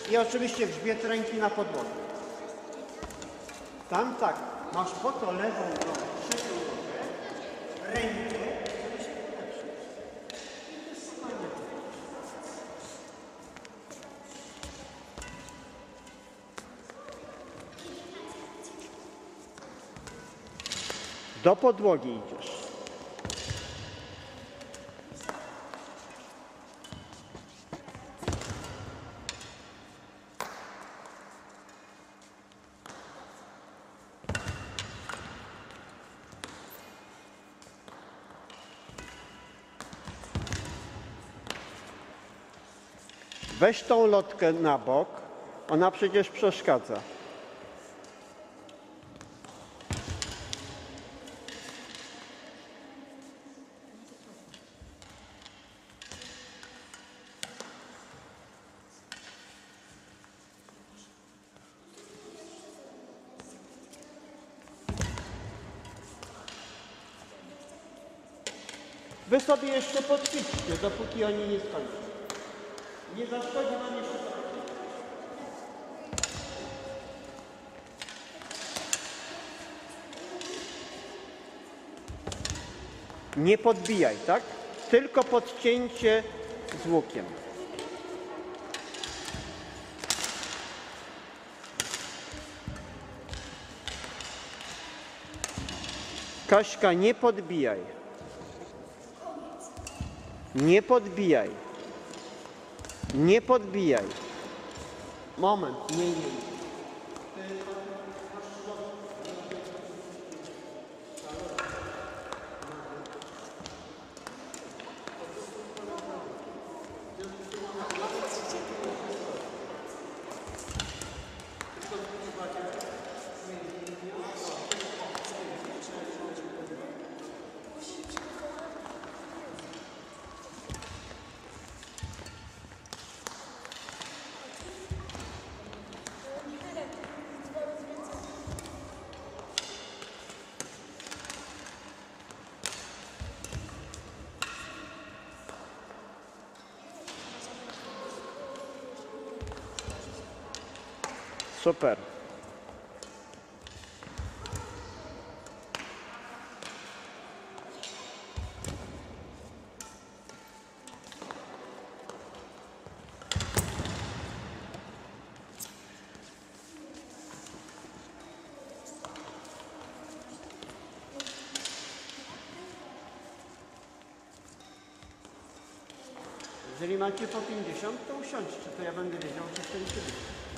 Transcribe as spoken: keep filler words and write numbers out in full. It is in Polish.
I oczywiście grzbiet ręki na podłodze. Tam tak, masz po to lewą nogę, trzecią nogę, rękę, żeby się polepszyć. I to jest fajne. Do podłogi idziesz. Weź tą lotkę na bok, ona przecież przeszkadza. Wy sobie jeszcze poćwiczcie, dopóki oni nie skończą. Nie zaszkodzi wam jeszcze to. Nie podbijaj, tak? Tylko podcięcie z łukiem. Kaśka, nie podbijaj. Nie podbijaj. Nie podbijaj. Moment, nie, nie. Super. Jeżeli macie po pięćdziesiąt, to usiądźcie, to ja będę wiedział, czy chcecie być.